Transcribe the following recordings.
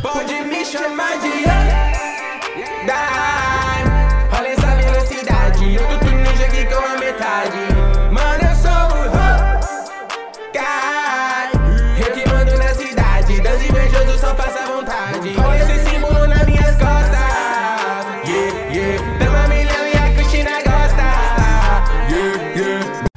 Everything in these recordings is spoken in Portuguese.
Pode me chamar de olha essa velocidade, eu tô tudo ninja aqui com a metade. Mano, eu sou o Kai, eu que mando na cidade, das invejosos só passa vontade. Olha esse símbolo nas minhas costas, yeah, yeah. Tamo milhão e a Cristina gosta, yeah, yeah.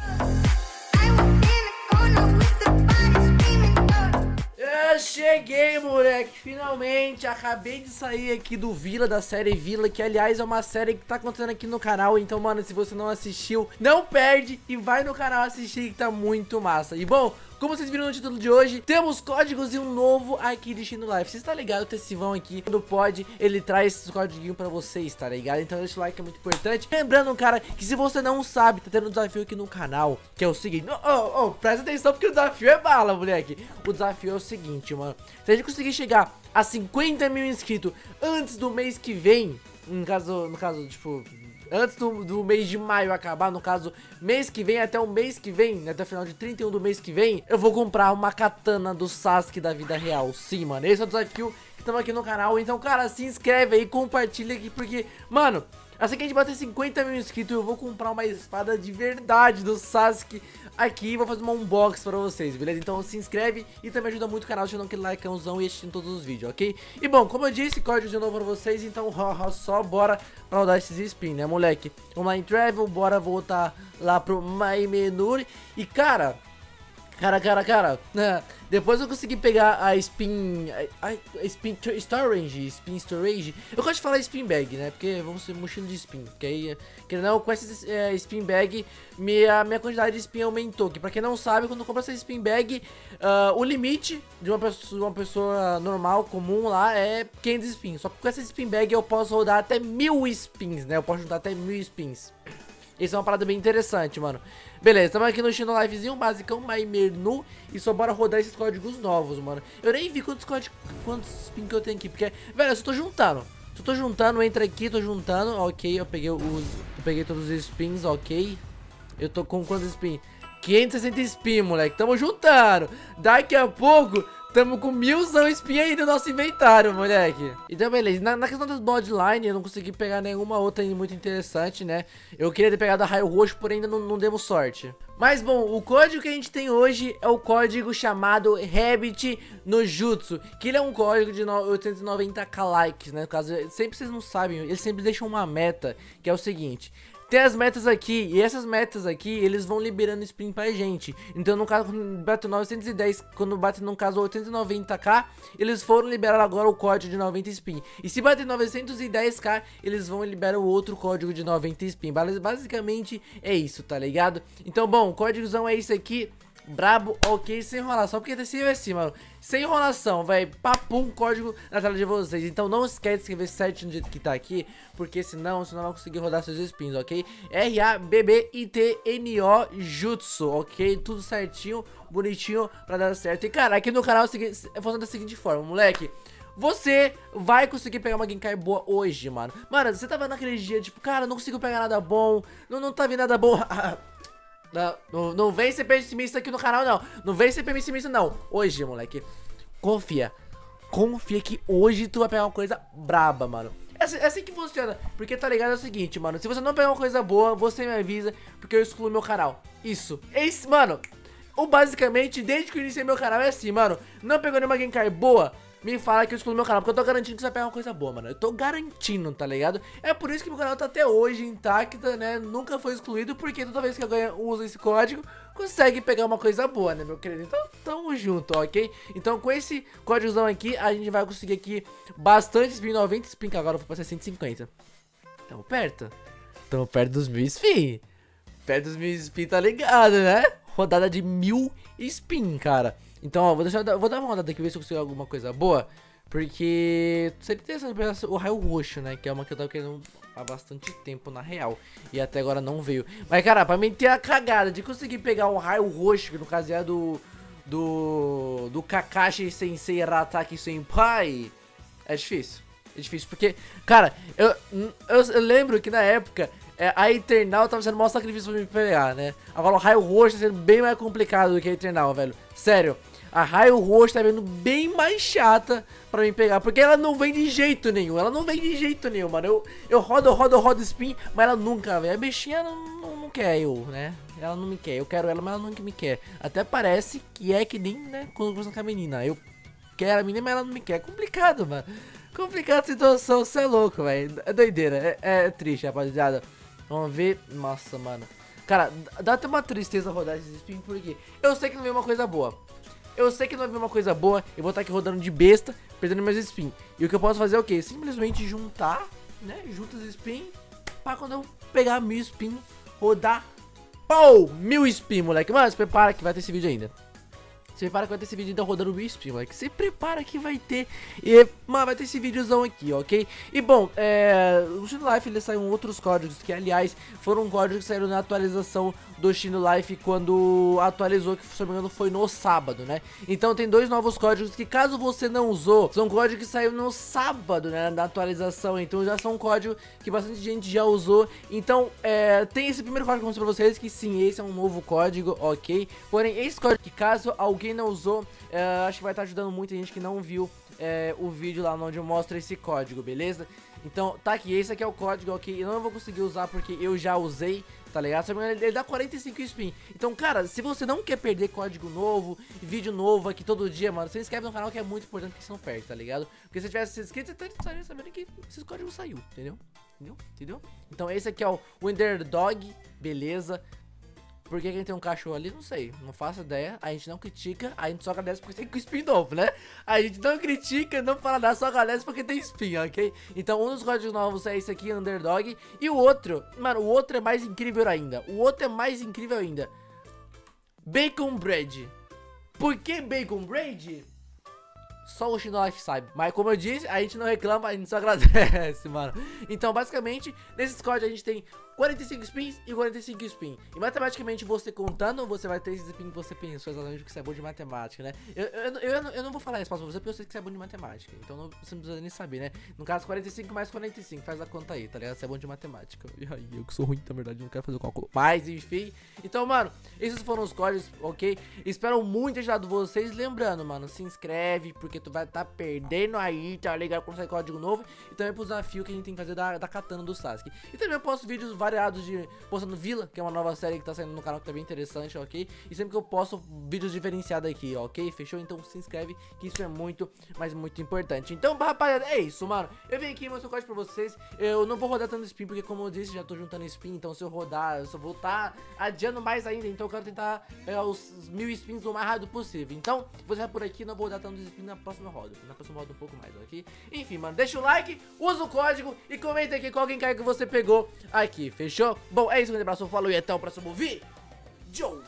Eu cheguei, moleque, finalmente, acabei de sair aqui do Vila, da série Vila, que aliás é uma série que tá acontecendo aqui no canal. Então, mano, se você não assistiu, não perde e vai no canal assistir que tá muito massa. E bom, como vocês viram no título de hoje, temos códigos e um novo aqui de Destino Life. Vocês tá ligado? O Tessivão aqui, quando pode, ele traz esses códigos pra vocês, tá ligado? Então deixa o like, é muito importante. Lembrando, cara, que se você não sabe, tá tendo um desafio aqui no canal, que é o seguinte. Presta atenção porque o desafio é bala, moleque. O desafio é o seguinte, mano. Se a gente conseguir chegar a 50 mil inscritos antes do mês que vem, no caso, tipo, antes do mês de maio acabar, no caso, mês que vem, até o mês que vem, até o final de 31 do mês que vem, eu vou comprar uma katana do Sasuke da vida real. Sim, mano, esse é o desafio que estamos aqui no canal. Então, cara, se inscreve aí, compartilha aqui, porque, mano, assim que a gente bater 50 mil inscritos, eu vou comprar uma espada de verdade do Sasuke aqui e vou fazer uma unboxing pra vocês, beleza? Então se inscreve e também ajuda muito o canal, deixando aquele likeãozão e assistindo todos os vídeos, ok? E bom, como eu disse, código de novo pra vocês, então só bora pra rodar esses spin, né, moleque? Vamos lá em Travel, bora voltar lá pro My Menu. E cara, depois eu consegui pegar a Spin Storage. Eu gosto de falar Spin Bag, né? Porque vamos ser mochila de Spin. Porque aí, não, com essa Spin Bag, minha quantidade de Spin aumentou. Que pra quem não sabe, quando compra essa Spin Bag, o limite de uma pessoa normal, comum lá, é 500 Spins. Só que com essa Spin Bag eu posso rodar até 1000 Spins, né? Eu posso juntar até 1000 Spins. Isso é uma parada bem interessante, mano. Beleza, estamos aqui no Destino Livezinho, basicão, My Menu. E só bora rodar esses códigos novos, mano. Eu nem vi quantos spin que eu tenho aqui, porque, velho, eu só tô juntando. Entra aqui, tô juntando. Ok, eu peguei todos os spins, ok. Eu tô com quantos spin? 560 spin, moleque, tamo juntando. Daqui a pouco tamo com 1000 spin aí no nosso inventário, moleque. Então, beleza. Na questão das bloodline, eu não consegui pegar nenhuma outra muito interessante, né? Eu queria ter pegado a raio roxo, porém ainda não demos sorte. Mas, bom, o código que a gente tem hoje é o código chamado Rabbit no Jutsu. Que ele é um código de 890k likes, né? No caso, sempre vocês não sabem, eles sempre deixam uma meta, que é o seguinte. Tem as metas aqui, e essas metas aqui, eles vão liberando spin pra gente. Então, no caso, quando bate 910, quando bate, no caso, 890k, eles foram liberar agora o código de 90 spin. E se bater 910k, eles vão liberar o outro código de 90 spin. Basicamente, é isso, tá ligado? Então, bom, o códigozão é esse aqui. Brabo, ok, sem enrolação, porque desse é assim, mano. Sem enrolação, velho. Papum, código na tela de vocês. Então não esquece de escrever certinho do jeito que tá aqui, porque senão você não vai conseguir rodar seus spins, ok? RABBITNO Jutsu, ok? Tudo certinho, bonitinho pra dar certo. E cara, aqui no canal funciona da seguinte forma, moleque. Você vai conseguir pegar uma Genkai boa hoje, mano. Mano, você tava naquele dia, tipo, cara, não consigo pegar nada bom. Não tá vindo nada bom. Não vem ser pessimista aqui no canal, não. Não vem ser pessimista, não. Hoje, moleque, confia que hoje tu vai pegar uma coisa braba, mano. É assim que funciona. Porque tá ligado, é o seguinte, mano. Se você não pegar uma coisa boa, você me avisa, porque eu excluo meu canal. Isso, mano. Ou basicamente, desde que eu iniciei meu canal é assim, mano. Não pegou nenhuma Genkai boa, me fala que eu excluo meu canal, porque eu tô garantindo que você vai pegar uma coisa boa, mano. Eu tô garantindo, tá ligado? É por isso que meu canal tá até hoje intacto, né? Nunca foi excluído, porque toda vez que eu uso esse código, consegue pegar uma coisa boa, né, meu querido? Então, tamo junto, ok? Então, com esse códigozão aqui, a gente vai conseguir aqui bastante spin, 90 spin, que agora eu vou pra 150. Tamo perto dos 1000 spin. Perto dos 1000 spin, tá ligado, né? Rodada de 1000 spin, cara. Então, ó, vou dar uma rodada aqui, ver se eu consigo alguma coisa boa. Porque seria interessante pegar o raio roxo, né? Que é uma que eu tava querendo há bastante tempo, na real. E até agora não veio. Mas, cara, pra mim ter a cagada de conseguir pegar um raio roxo, que no caso é do Kakashi Sensei Rataki Senpai, é difícil. É difícil, porque, cara, eu lembro que na época a Eternal tava sendo o maior sacrifício pra me pegar, né? Agora o raio roxo tá sendo bem mais complicado do que a Eternal, velho. Sério. A raio roxo tá vendo bem mais chata pra mim pegar, porque ela não vem de jeito nenhum, mano. Eu rodo spin, mas ela nunca vem. A bichinha não quer eu, né? Ela não me quer, eu quero ela, mas ela nunca me quer. Até parece que é que nem, né, quando eu converso com a menina. Eu quero a menina, mas ela não me quer. É complicado, mano. Complicada a situação, você é louco, velho. É doideira, é triste, rapaziada. Vamos ver, nossa, mano. Cara, dá até uma tristeza rodar esses spin, porque eu sei que não veio uma coisa boa. Eu vou estar aqui rodando de besta, perdendo meus spin. E o que eu posso fazer é o quê? Simplesmente juntar, né? Junta os spin, pra quando eu pegar 1000 spin, rodar. Pô, 1000 spin, moleque. Mano, se prepara que vai ter esse vídeo ainda. Se prepara que vai ter esse vídeo ainda rodando o spin, moleque. Se prepara que vai ter. E, mano, vai ter esse videozão aqui, ok? E bom, o Shino Life ele saiu outros códigos que, aliás, foram códigos que saíram na atualização do Shino Life quando atualizou, que se não me engano foi no sábado, né? Então tem 2 novos códigos que, caso você não usou, são códigos que saíram no sábado, né? Na atualização. Então já são códigos que bastante gente já usou. Então, tem esse primeiro código que eu vou mostrar pra vocês, que sim, esse é um novo código, ok? Porém, esse código que, caso alguém não usou, acho que vai estar ajudando muita gente que não viu o vídeo lá onde eu mostro esse código, beleza? Então tá aqui, esse aqui é o código, ok? Eu não vou conseguir usar porque eu já usei, tá ligado? Ele dá 45 spin. Então, cara, se você não quer perder código novo, vídeo novo aqui todo dia, mano, se inscreve no canal, que é muito importante que você não perde, tá ligado? Porque se tivesse se inscrito, você estaria sabendo que esse código saiu, entendeu? Então esse aqui é o Underdog, beleza? Por que a gente tem um cachorro ali? Não sei, não faço ideia. A gente não critica, a gente só agradece porque tem spin novo, né? A gente não critica, não fala nada, só agradece porque tem spin, ok? Então um dos códigos novos é esse aqui, Underdog. E o outro, mano, o outro é mais incrível ainda. Bacon Bread. Por que Bacon Bread? Só o Shino Life sabe. Mas como eu disse, a gente não reclama, a gente só agradece, mano. Então, basicamente, nesses códigos a gente tem 45 spins e 45 spins. E matematicamente, você contando, você vai ter esses spins que você pensou exatamente porque você é bom de matemática, né? Eu não vou falar a resposta pra você porque eu sei que você é bom de matemática. Então você não precisa nem saber, né? No caso, 45 mais 45, faz a conta aí, tá ligado? Você é bom de matemática. E aí, eu que sou ruim, na verdade, não quero fazer o cálculo. Mas, enfim. Então, mano, esses foram os códigos, ok? Espero muito ter ajudado vocês. Lembrando, mano, se inscreve, porque tu vai estar perdendo aí, tá ligado? Quando sair código novo. E também pro desafio que a gente tem que fazer da katana do Sasuke. E também eu posto vídeos variados de postando Vila, que é uma nova série que tá saindo no canal que tá bem interessante, ok? E sempre que eu posto vídeos diferenciados aqui, ok? Fechou? Então se inscreve, que isso é muito, mas muito importante. Então, rapaziada, é isso, mano. Eu vim aqui mostrar o código pra vocês. Eu não vou rodar tanto spin, porque como eu disse, já tô juntando spin. Então se eu rodar, eu só vou estar adiando mais ainda. Então eu quero tentar pegar os 1000 spins o mais rápido possível. Então, vou deixar por aqui, não vou rodar tanto spin na próxima roda. Na próxima roda um pouco mais, ok? Enfim, mano, deixa o like, usa o código e comenta aqui qual quem quer que você pegou aqui, fechou? Bom, é isso, um grande abraço, falou e até o próximo vídeo.